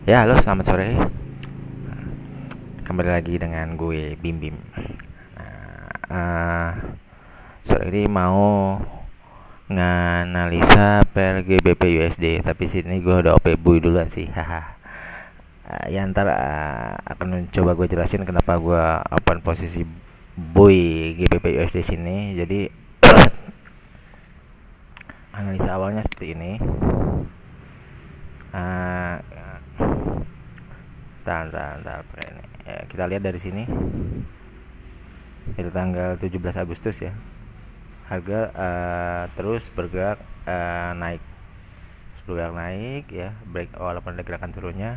Ya, halo, selamat sore. Kembali lagi dengan gue Bim Bim. Eh, Sore ini mau nganalisa PLGBP USD, tapi sini gue udah OP Buy duluan sih. Haha. Ya ntar akan coba gue jelasin kenapa gue open posisi Buy GBP USD sini. Jadi analisa awalnya seperti ini. Eh, Tahan, pakai ini. Ya, kita lihat dari sini. Itu tanggal 17 Agustus ya. Harga terus bergerak naik, ya, break walaupun ada gerakan turunnya,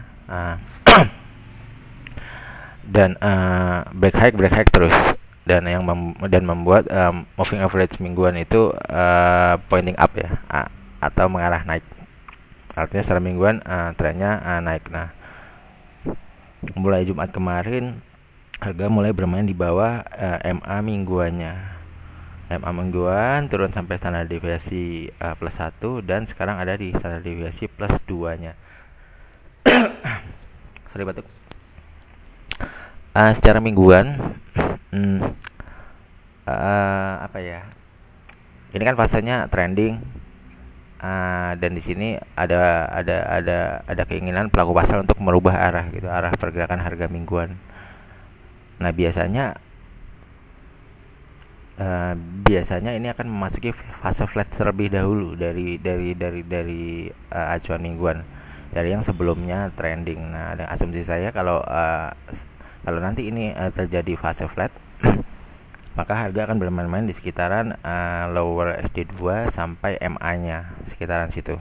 dan break high terus, dan membuat moving average mingguan itu pointing up ya, atau mengarah naik. Artinya secara mingguan trennya naik. Nah, mulai Jumat kemarin harga mulai bermain di bawah MA mingguannya. MA mingguan turun sampai standar deviasi plus 1, dan sekarang ada di standar deviasi plus 2 nya. Sorry, batuk. Secara mingguan, hmm, apa ya, ini kan fasenya trending, dan di sini ada keinginan pelaku pasar untuk merubah arah gitu, arah pergerakan harga mingguan. Nah, biasanya ini akan memasuki fase flat terlebih dahulu dari acuan mingguan, dari yang sebelumnya trending. Nah, ada asumsi saya kalau nanti ini terjadi fase flat, maka harga akan bermain-main di sekitaran lower SD2 sampai MA-nya, sekitaran situ.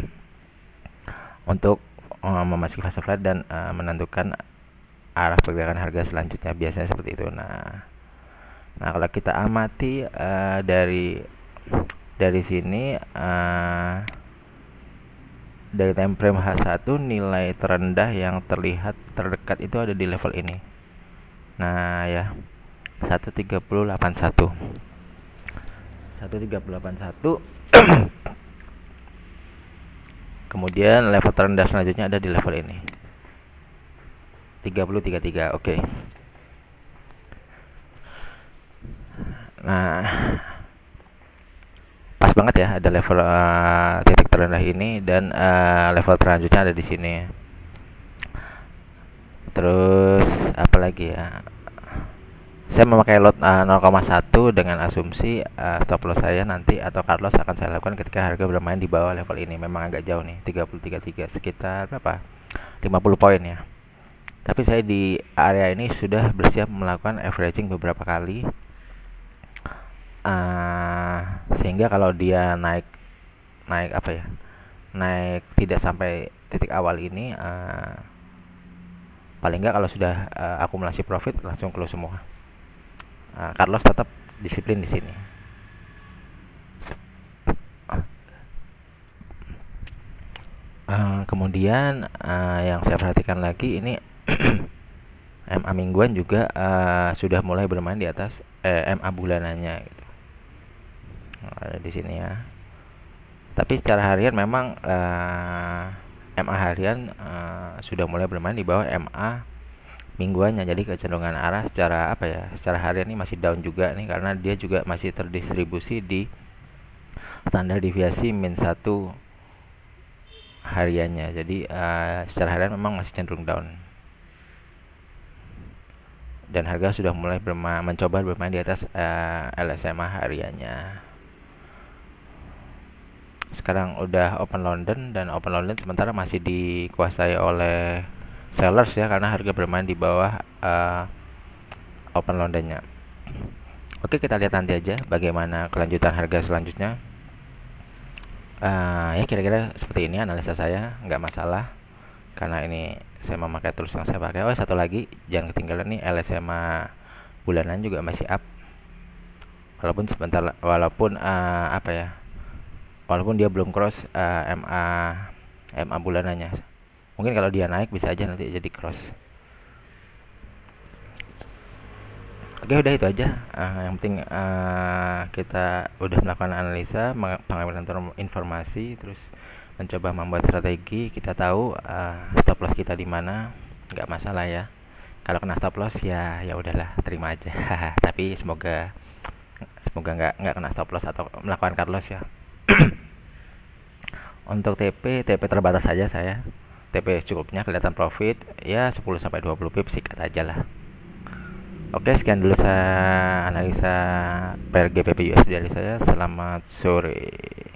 Untuk memasuki fase flat dan menentukan arah pergerakan harga selanjutnya, biasanya seperti itu. Nah, kalau kita amati dari sini, dari time frame H1, nilai terendah yang terlihat terdekat itu ada di level ini. Nah, ya, 13081. 13081. Kemudian level terendah selanjutnya ada di level ini. 3033. Oke. Nah, pas banget ya ada level titik terendah ini, dan level selanjutnya ada di sini. Terus apa lagi ya? Saya memakai lot 0,1 dengan asumsi stop loss saya nanti atau cut loss akan saya lakukan ketika harga bermain di bawah level ini. Memang agak jauh nih, 3033, sekitar berapa? 50 poin ya. Tapi saya di area ini sudah bersiap melakukan averaging beberapa kali, sehingga kalau dia naik naik apa ya naik tidak sampai titik awal ini, paling nggak kalau sudah akumulasi profit langsung close semua. Cut loss tetap disiplin di sini. Kemudian yang saya perhatikan lagi ini, MA mingguan juga sudah mulai bermain di atas MA bulanannya gitu. Ada di sini ya. Tapi secara harian memang MA harian sudah mulai bermain di bawah MA mingguannya. Jadi kecenderungan arah secara harian ini masih down juga nih, karena dia juga masih terdistribusi di standar deviasi min 1 hariannya. Jadi secara harian memang masih cenderung down, dan harga sudah mulai mencoba bermain di atas LSMA hariannya. Sekarang udah open London, dan open London sementara masih dikuasai oleh sellers ya, karena harga bermain di bawah open Londonnya. Oke, kita lihat nanti aja bagaimana kelanjutan harga selanjutnya. Ya kira-kira seperti ini analisa saya, nggak masalah karena ini saya memakai tools yang saya pakai. Satu lagi jangan ketinggalan nih, LSMA bulanan juga masih up, walaupun dia belum cross MA bulanannya. Mungkin kalau dia naik bisa aja nanti jadi cross. Oke, udah itu aja. Yang penting kita udah melakukan analisa, pengambilan informasi, terus mencoba membuat strategi. Kita tahu stop loss kita di mana, nggak masalah ya. Kalau kena stop loss ya ya udahlah, terima aja. Tapi semoga semoga nggak kena stop loss atau melakukan cut loss ya. Untuk TP terbatas saja saya. TP cukupnya kelihatan profit ya 10 sampai 20 pip, sikat aja lah. Oke, sekian dulu saya analisa pair GBP USD dari saya. Selamat sore.